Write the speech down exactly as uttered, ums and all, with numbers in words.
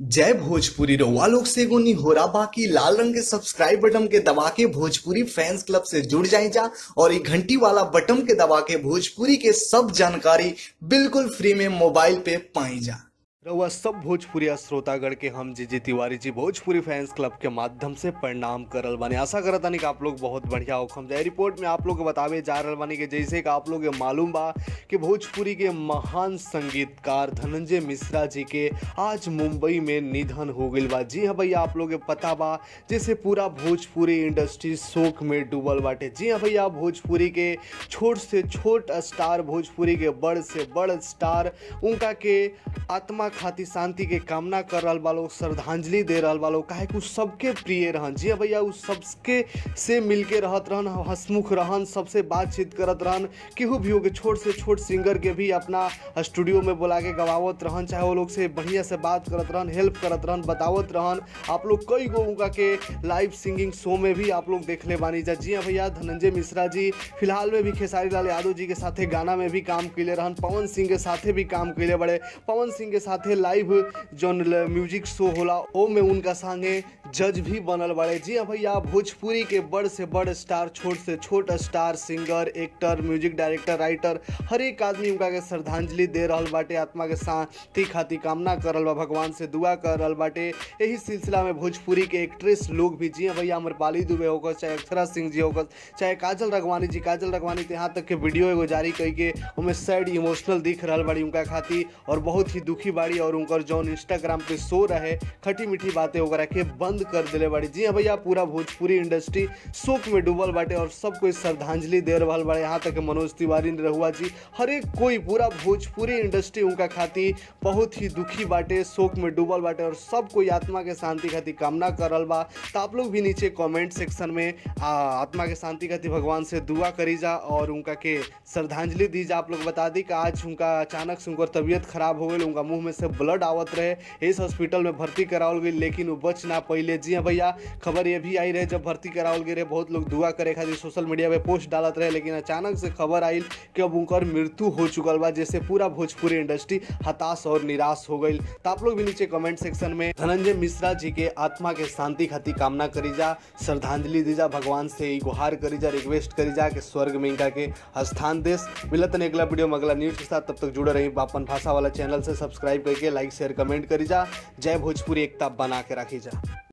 जय भोजपुरी रउआ लोग से एगो निहोरा बाकी लाल रंग के सब्सक्राइब बटन के दबा के भोजपुरी फैंस क्लब से जुड़ जाए जा और ये घंटी वाला बटन के दबा के भोजपुरी के सब जानकारी बिल्कुल फ्री में मोबाइल पे पाई जा। रउआ सब भोजपुरी श्रोतागण के हम जी जी तिवारी जी भोजपुरी फैंस क्लब के माध्यम से प्रणाम करल बानी। आशा करत तानी कि आप लोग बहुत बढ़िया होखम। जाए रिपोर्ट में आप लोग के बतावे जा रहल बानी कि जैसे कि आप लोग के मालूम बा कि भोजपुरी के महान संगीतकार धनंजय मिश्रा जी के आज मुंबई में निधन हो गइल बा। जी हाँ भैया, आप लोग के पता बा जैसे पूरा भोजपुरी इंडस्ट्री शोक में डूबल बाटे। जी हाँ भैया, भोजपुरी के छोट से छोट स्टार, भोजपुरी के बड़ से बड़ स्टार, उनका के आत्मा खातिर शांति के कामना कर रहा बा लोग, श्रद्धांजलि दे रहा बा लोग, काहे कि सबके प्रिय रहन। जी हाँ भैया, उस सबके से मिलके रहत रहन, हंसमुख रहन, सबसे बातचीत करत रहन। केहू भी हो के छोट से छोट सिंगर के भी अपना स्टूडियो में बुला के गवावत रहन, चाहे वो लोग से बढ़िया से बात करत रहन, हेल्प करत रहन, बतावत रहन। आप लोग कई गो उनका के लाइव सिंगिंग शो में भी आप लोग देख ले बानी जा। जी हाँ भैया, धनंजय मिश्रा जी फिलहाल में भी खेसारी लाल यादव जी के साथे गाना में भी काम कैले रहन, पवन सिंह के साथे भी काम कैले बड़े। पवन सिंह के साथे लाइव जो म्यूजिक शो होला ओ में उनका संगे जज भी बनल बड़े। जी हाँ भैया, भोजपुरी के बड़ से बड़ स्टार, छोट से छोट star, singer, actor, music director, writer, हर एक आदमी उनका के श्रद्धांजलि दे रहल बाटे, आत्मा के शांति खातिर कामना कर रहल बा, भगवान से दुआ कर रहल बाटे। यही सिलसिला में भोजपुरी के एक्ट्रेस लोग भी, जी हाँ भैया, अमरपाली दुबे होकर, चाहे अक्षरा सिंह जी होकर, चाहे काजल रघवानी जी, काजल रघवानी तो यहाँ तक के वीडियो एगो जारी करके उनमें सैड इमोशनल दिख रहल बाड़ी उनका खातिर और बहुत ही दुखी बाड़ी और उनकर जौन इंस्टाग्राम पे शो रहे खटी मीठी बातें वगैरह के बंद कर दिले बाड़ी। जी हाँ भैया, पूरा भोजपुरी इंडस्ट्री शोक में डूबल बाटे और सब कोई श्रद्धांजलि दे रहल बाड़े। यहाँ तक मनोज तिवारी रहुआ जी, हर एक कोई, पूरा भोजपुरी इंडस्ट्री उनका खातिर बहुत ही दुखी बाटे, शोक में डूबल बाटे और सब कोई आत्मा के शांति खातिर कामना कर रहल बा। तो आप लोग भी नीचे कमेंट सेक्शन में आ, आत्मा के शांति खातिर भगवान से दुआ करी जा और उनका के श्रद्धांजलि दी जा। आप लोग बता दी कि आज उनका अचानक से उनकर तबीयत खराब हो गई, उनका मुंह में से ब्लड आवत रहे, इस हॉस्पिटल में भर्ती करावल गई लेकिन वो बच ना पहिले। जी हाँ भैया, खबर ये भी आई रहे जब भर्ती करावल गई रहे, बहुत लोग दुआ करे खातिर सोशल मीडिया पे पोस्ट डालत रहे, लेकिन अचानक से खबर आई कि अब उनकर मृत्यु हो चुकल बा, जैसे पूरा भोजपुरी इंडस्ट्री हताश और निराश हो गई। तो आप लोग भी नीचे कमेंट सेक्शन में धनंजय मिश्रा जी के आत्मा के शांति खातिर कामना करी जा, श्रद्धांजलि दी जा, भगवान से गुहार करी जा, रिक्वेस्ट करी जा कि स्वर्ग में इनका के स्थान देश। मिलत है अगला वीडियो में अगला न्यूज के साथ, तब तक जुड़े रही अपन भाषा वाला चैनल से, सब्सक्राइब करके लाइक शेयर कमेंट करी जा। जय भोजपुरी, एकता बना के रखी जा।